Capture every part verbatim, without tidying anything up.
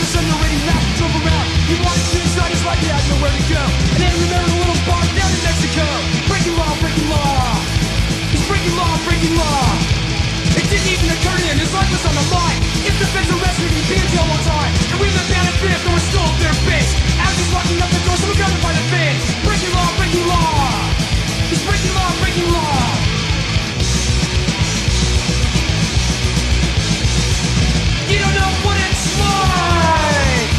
his underrated map and drove around. He wanted to decide his life, he had nowhere to go. And then remembered a little bar down in Mexico. Breaking law, breaking law. He's breaking law, breaking law. It didn't even occur to him, his life was on the line. If the feds arrested him, he'd be in jail all time. And we've been banned at fifth, and we're still up their base. As he's locking up the door, someone got him by the face. Breaking law, breaking law. He's breaking law, breaking law. You don't know what it's like.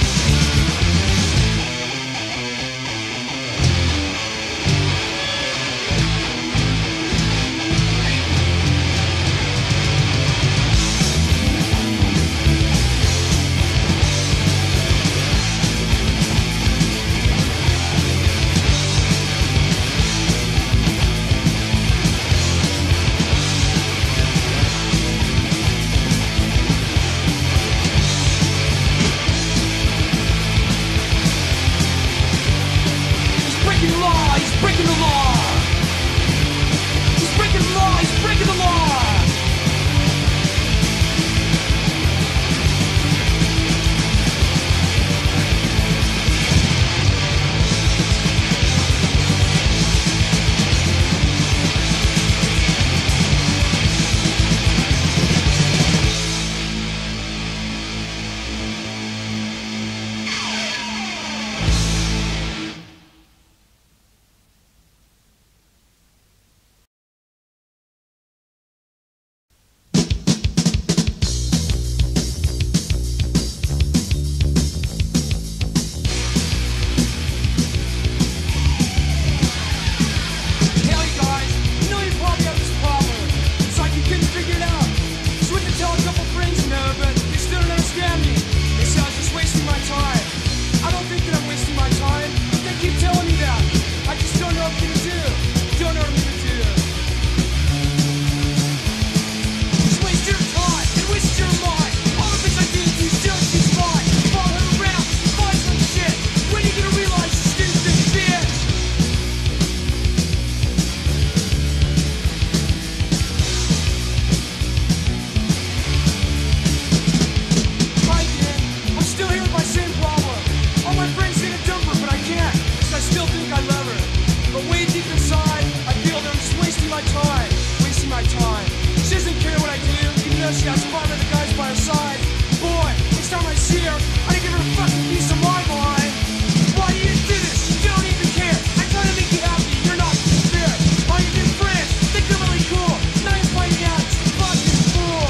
She has five other guys by her side. Boy, next time I see her, I didn't give her a fucking piece of my mind. Why you didn't do this? You don't even care. I try to make you happy, you're not fair. All your new friends think they're really cool. Now you're finding out it's a fucking fool.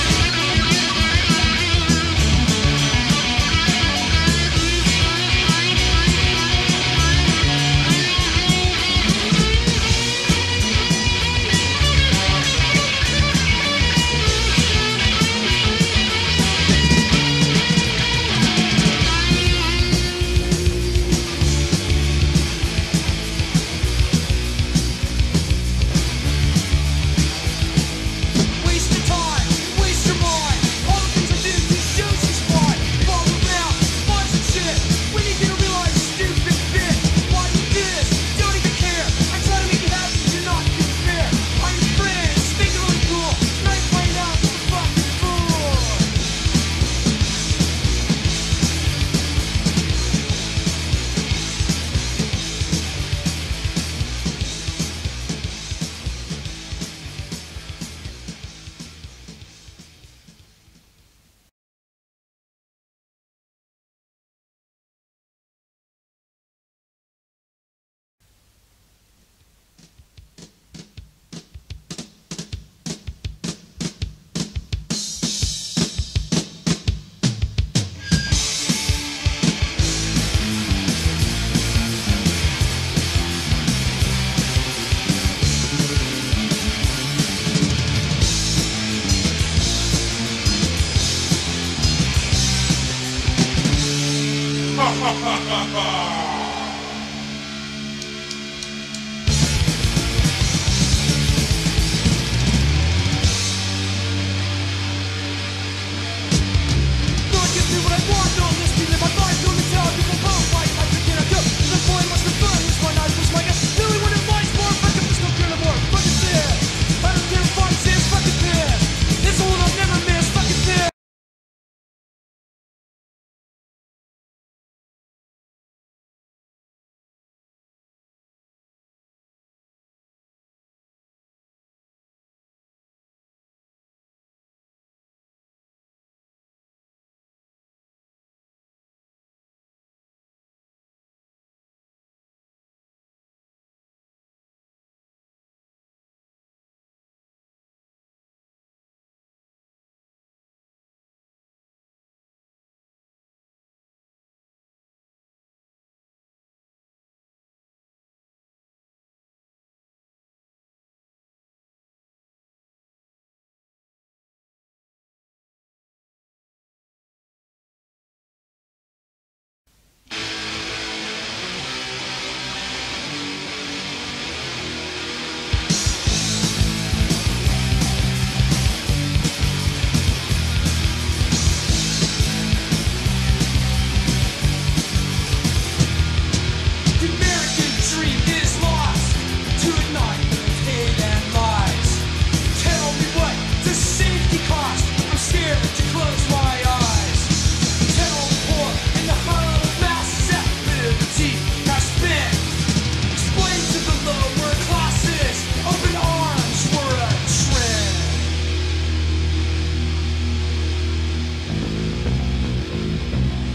ha ha ha ha!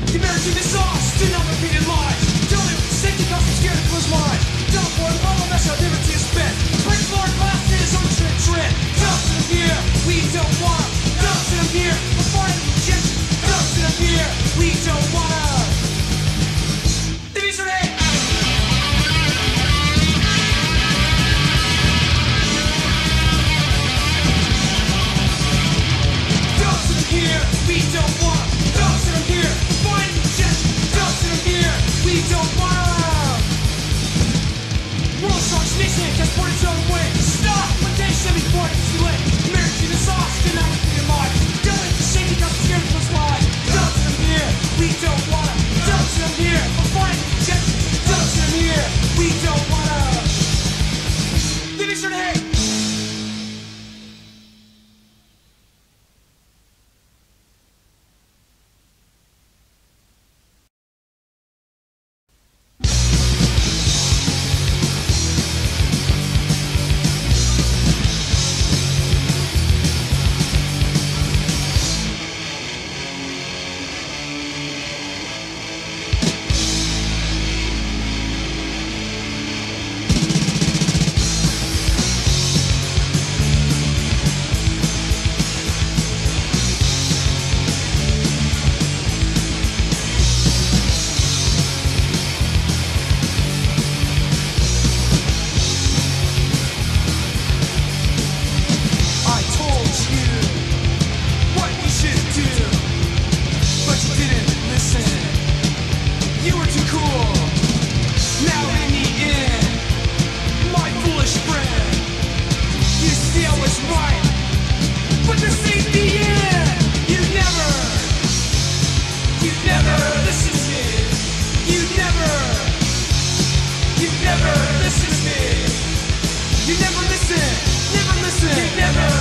You married to the sauce, did not repeated lies. Tell me what safety costs, I'm scared to close my eyes. Don't boy, all the mess I'll never to you spit. Break floor glasses on the trip trip. Don't sit up here, we don't want 'em. Don't sit up here, we're fighting rejection. Don't sit up here, we don't want 'em. Give me some hate. Don't sit up here, we don't want 'em. Don't sit up here, we're fighting rejection. Don't sit up here, we don't want 'em. World sharks nation has poured its own way. Stop! One day should be born, it's too late. Married to the sauce, did not look your mind. Don't let the shaky cause it's scared to close my eyes. Don't sit up here, we don't want 'em. Don't sit up here, we're fighting rejection. Don't sit up here, we don't want 'em. Give me some hate. I told you what you should do, but you didn't listen. You were too cool. Now in the end, my foolish friend, you see I was right, but this ain't the end. You never, you never listen to me. You never, you never listen to me. You never listen, never listen, you never.